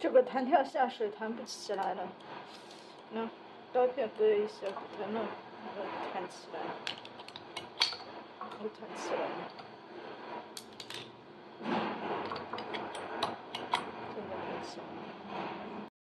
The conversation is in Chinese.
这个弹跳下水弹不起来了。那刀片割一下，才能弹起来。又弹起来了。